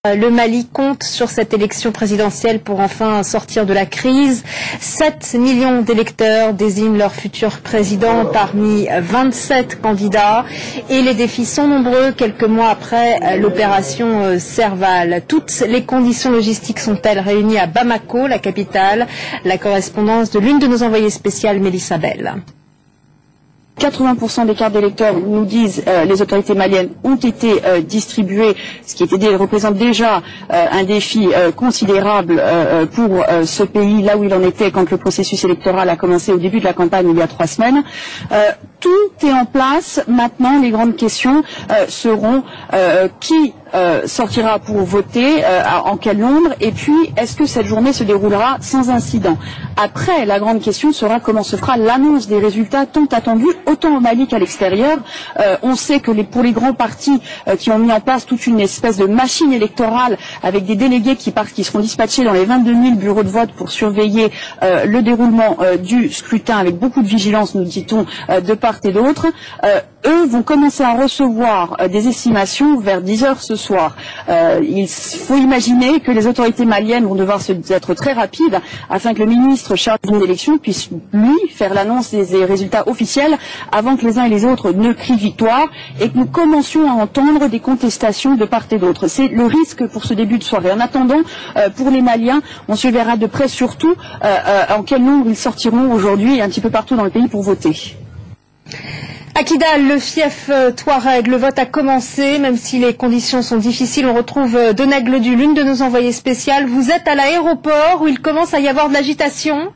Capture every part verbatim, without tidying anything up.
Le Mali compte sur cette élection présidentielle pour enfin sortir de la crise. sept millions d'électeurs désignent leur futur président parmi vingt-sept candidats et les défis sont nombreux quelques mois après l'opération Serval. Toutes les conditions logistiques sont-elles réunies à Bamako, la capitale? La correspondance de l'une de nos envoyées spéciales, Mélissa Bell. quatre-vingts pour cent des cartes d'électeurs, nous disent euh, les autorités maliennes, ont été euh, distribuées, ce qui était, représente déjà euh, un défi euh, considérable euh, pour euh, ce pays, là où il en était quand le processus électoral a commencé au début de la campagne il y a trois semaines. Euh, tout est en place. Maintenant, les grandes questions euh, seront euh, qui Euh, sortira pour voter, euh, en quel nombre, et puis est-ce que cette journée se déroulera sans incident. Après, la grande question sera comment se fera l'annonce des résultats tant attendus, autant au Mali qu'à l'extérieur. Euh, on sait que les, pour les grands partis euh, qui ont mis en place toute une espèce de machine électorale avec des délégués qui, partent, qui seront dispatchés dans les vingt-deux mille bureaux de vote pour surveiller euh, le déroulement euh, du scrutin avec beaucoup de vigilance, nous dit-on, euh, de part et d'autre, euh, eux vont commencer à recevoir euh, des estimations vers dix heures ce soir. Euh, il faut imaginer que les autorités maliennes vont devoir se, être très rapides afin que le ministre chargé de l'élection puisse, lui, faire l'annonce des, des résultats officiels avant que les uns et les autres ne crient victoire et que nous commencions à entendre des contestations de part et d'autre. C'est le risque pour ce début de soirée. En attendant, euh, pour les Maliens, on surveillera de près surtout euh, euh, en quel nombre ils sortiront aujourd'hui un petit peu partout dans le pays pour voter. À Kidal, le fief Touareg, le vote a commencé, même si les conditions sont difficiles. On retrouve Doneg Ledu, l'une de nos envoyées spéciales. Vous êtes à l'aéroport où il commence à y avoir de l'agitation?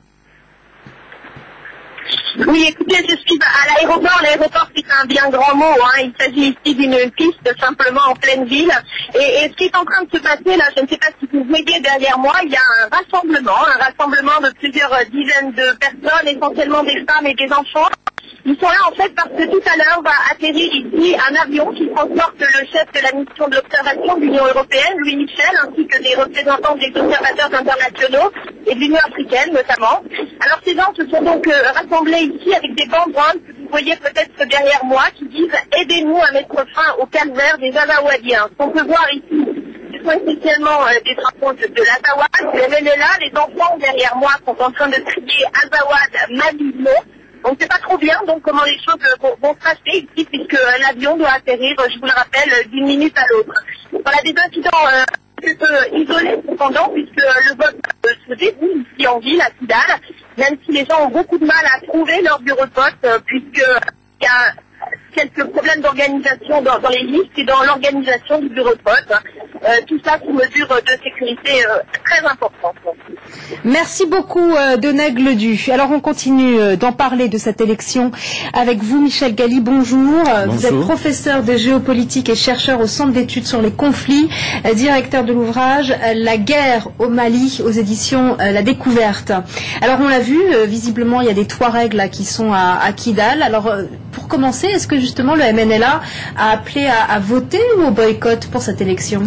Oui, écoutez, je suis à l'aéroport. L'aéroport, c'est un bien grand mot. Hein. Il s'agit ici d'une piste simplement en pleine ville. Et, et ce qui est en train de se passer là, je ne sais pas si vous voyez derrière moi, il y a un rassemblement, un rassemblement de plusieurs dizaines de personnes, essentiellement des femmes et des enfants. Ils sont là en fait parce que tout à l'heure va atterrir ici un avion qui transporte le chef de la mission de l'observation de l'Union européenne, Louis Michel, ainsi que des représentants des observateurs internationaux et de l'Union africaine notamment. Alors ces gens se sont donc euh, rassemblés ici avec des banderoles que vous voyez peut-être derrière moi qui disent « Aidez-nous à mettre fin au calvaire des Azawadiens ». On peut voir ici ce sont essentiellement euh, des drapeaux de, de l'Azawad, du M N L A. Les enfants derrière moi sont en train de crier « Azawad Malino ». On ne sait pas trop bien donc comment les choses vont, vont se passer ici puisque l'avion doit atterrir, je vous le rappelle, d'une minute à l'autre. Voilà des incidents euh, un peu isolés cependant puisque le vote euh, se déroule ici en ville, à Kidal, même si les gens ont beaucoup de mal à trouver leur bureau de vote euh, puisque il y a quelques problèmes d'organisation dans, dans les listes et dans l'organisation du bureau de vote. Euh, tout ça sous mesure de sécurité euh, très importante. Merci beaucoup euh, Doneg Ledu. Alors on continue euh, d'en parler de cette élection avec vous, Michel Gali. Bonjour. Bonjour. Vous êtes professeur de géopolitique et chercheur au Centre d'études sur les conflits, euh, directeur de l'ouvrage euh, La guerre au Mali aux éditions euh, La Découverte. Alors on l'a vu, euh, visiblement il y a des Touaregs là qui sont à, à Kidal. Alors euh, pour commencer, est-ce que justement le M N L A a appelé à, à voter ou au boycott pour cette élection?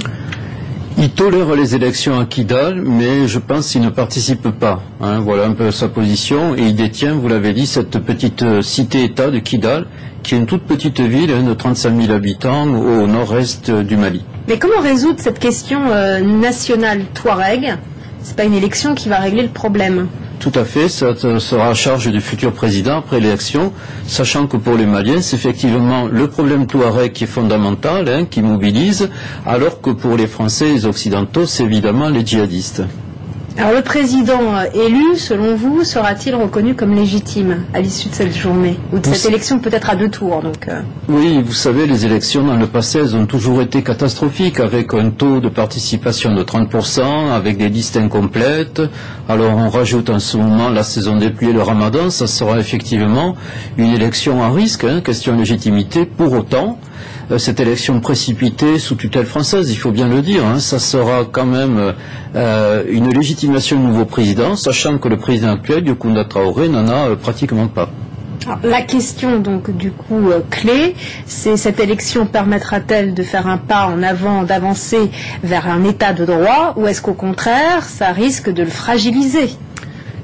Il tolère les élections à Kidal, mais je pense qu'il ne participe pas. Hein, voilà un peu sa position. Et il détient, vous l'avez dit, cette petite cité-État de Kidal, qui est une toute petite ville hein, de trente-cinq mille habitants au nord-est du Mali. Mais comment résoudre cette question euh, nationale Touareg? C'est pas une élection qui va régler le problème. Tout à fait, ça sera à charge du futur président après l'élection, sachant que pour les Maliens, c'est effectivement le problème Touareg qui est fondamental, hein, qui mobilise, alors que pour les Français et les Occidentaux, c'est évidemment les djihadistes. Alors le président élu, selon vous, sera-t-il reconnu comme légitime à l'issue de cette journée ou de cette élection peut-être à deux tours donc euh... Oui, vous savez, les élections dans le passé, elles ont toujours été catastrophiques, avec un taux de participation de trente pour cent, avec des listes incomplètes. Alors on rajoute en ce moment la saison des pluies et le ramadan, ça sera effectivement une élection à risque, hein, question de légitimité. Pour autant, cette élection précipitée sous tutelle française, il faut bien le dire, hein, ça sera quand même euh, une légitimation du nouveau président, sachant que le président actuel, Yokunda Traoré, n'en a euh, pratiquement pas. Alors, la question donc du coup euh, clé, c'est cette élection permettra-t-elle de faire un pas en avant, d'avancer vers un état de droit, ou est-ce qu'au contraire, ça risque de le fragiliser?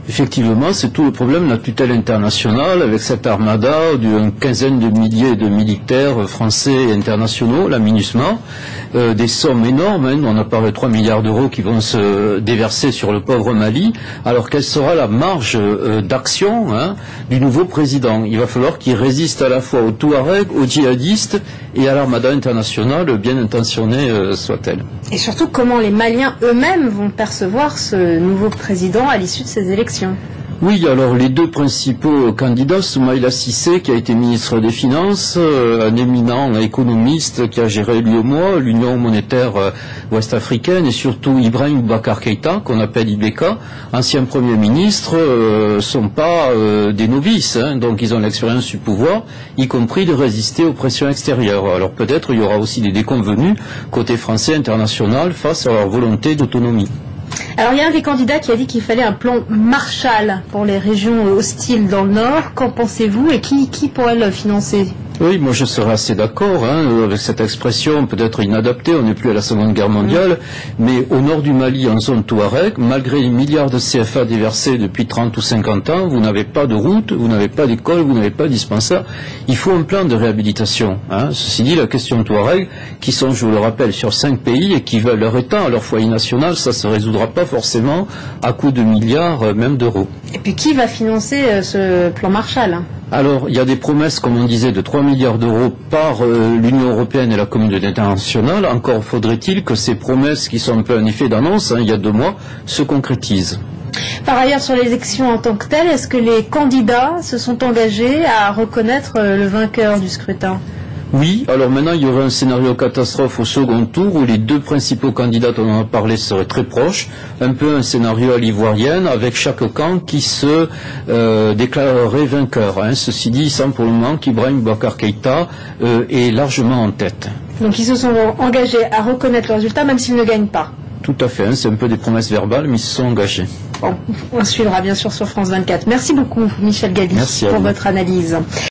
Effectivement, c'est tout le problème de la tutelle internationale avec cette armada d'une quinzaine de milliers de militaires français et internationaux, la MINUSMA, euh, des sommes énormes, hein, on a parlé de trois milliards d'euros qui vont se déverser sur le pauvre Mali. Alors quelle sera la marge euh, d'action hein, du nouveau président? Il va falloir qu'il résiste à la fois aux Touaregs, aux djihadistes et à l'armada internationale, bien intentionnée euh, soit-elle. Et surtout, comment les Maliens eux-mêmes vont percevoir ce nouveau président à l'issue de ces élections? Oui, alors les deux principaux candidats, Soumaïla Cissé, qui a été ministre des Finances, euh, un éminent économiste qui a géré lui et moi l'Union monétaire euh, ouest-africaine, et surtout Ibrahim Boubacar Keïta, qu'on appelle I B K, ancien Premier ministre, euh, sont pas euh, des novices, hein, donc ils ont l'expérience du pouvoir, y compris de résister aux pressions extérieures. Alors peut-être il y aura aussi des déconvenus côté français international face à leur volonté d'autonomie. Alors il y a un des candidats qui a dit qu'il fallait un plan Marshall pour les régions hostiles dans le Nord. Qu'en pensez-vous et qui, qui pourrait le financer? Oui, moi je serais assez d'accord hein, avec cette expression, peut-être inadaptée, on n'est plus à la Seconde Guerre mondiale, mmh. mais au nord du Mali, en zone Touareg, malgré les milliards de C F A déversés depuis trente ou cinquante ans, vous n'avez pas de route, vous n'avez pas d'école, vous n'avez pas de dispensaire. Il faut un plan de réhabilitation. Hein. Ceci dit, la question Touareg, qui sont, je vous le rappelle, sur cinq pays et qui veulent leur État, leur foyer national, ça ne se résoudra pas forcément à coût de milliards, même d'euros. Et puis qui va financer euh, ce plan Marshall hein? Alors, il y a des promesses, comme on disait, de trois milliards d'euros par euh, l'Union européenne et la communauté internationale. Encore faudrait-il que ces promesses, qui sont un peu un effet d'annonce, hein, il y a deux mois, se concrétisent. Par ailleurs, sur les élections en tant que telles, est-ce que les candidats se sont engagés à reconnaître euh, le vainqueur du scrutin? Oui, alors maintenant il y aurait un scénario catastrophe au second tour où les deux principaux candidats dont on a parlé seraient très proches, un peu un scénario à l'ivoirienne avec chaque camp qui se euh, déclarerait vainqueur. Hein. Ceci dit, il semble pour le moment qu'Ibrahim Boubacar Keïta euh, est largement en tête. Donc ils se sont engagés à reconnaître le résultat même s'ils ne gagnent pas. Tout à fait, hein, c'est un peu des promesses verbales, mais ils se sont engagés. Bon, on suivra bien sûr sur France vingt-quatre. Merci beaucoup Michel Gali pour votre analyse.